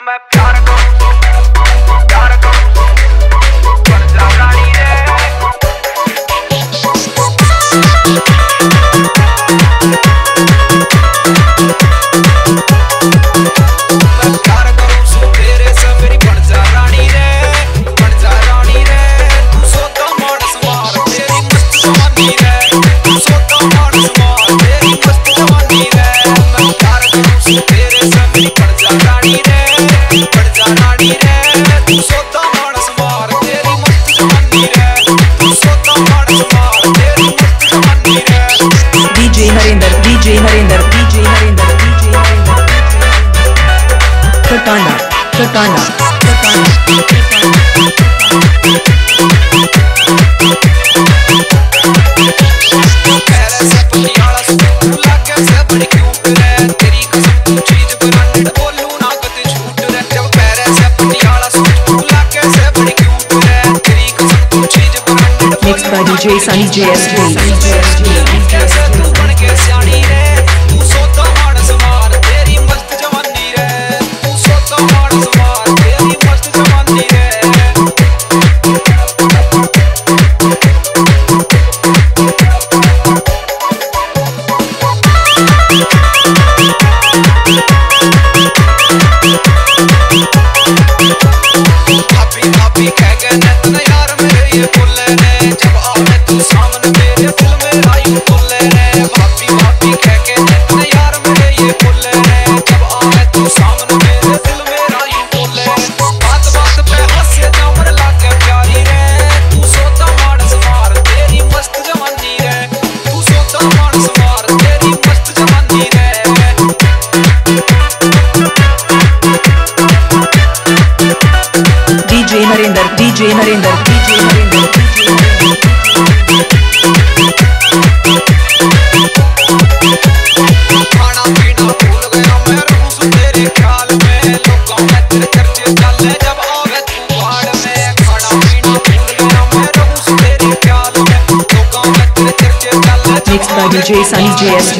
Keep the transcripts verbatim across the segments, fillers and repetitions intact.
मैं प्यार करूं प्यार करूं बन जा रानी रे मैं प्यार करूं सो तेरे से मेरी बन जा रानी रे बन जा रानी रे तू सोता मानस मार तेरी मस्त जवानी रे तू सोता मानस मार तेरी मस्त जवानी रे मैं प्यार करूं सो तेरे से मेरी बन जा रानी रे बन जा रानी रे तू सोता मानस मार तेरी मस्त जवानी रे तू सोता मानस मार तेरी मस्त जवानी रे DJ Harinder DJ Harinder DJ Harinder DJ Harinder कटाना कटाना कटाना Mixed by D J Sunny J S Harinder DJ Harinder DJ Harinder खाना पीना भूल गया मैं रहूं तेरे ख्याल में लोगों में तेरे चर्चे चले जब आवे तू बाढ़ में खाना पीना भूल गया मैं रहूं तेरे ख्याल में लोगों में तेरे चर्चे चले Mixed by D J Sunny J S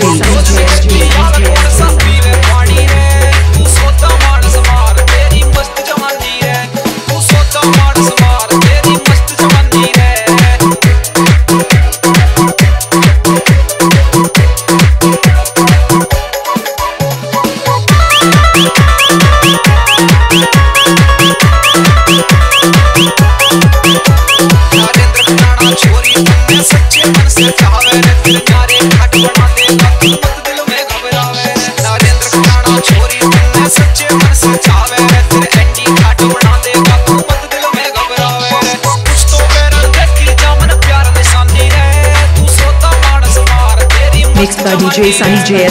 Mixed by D J Sunny J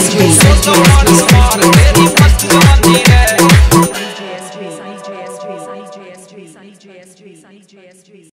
S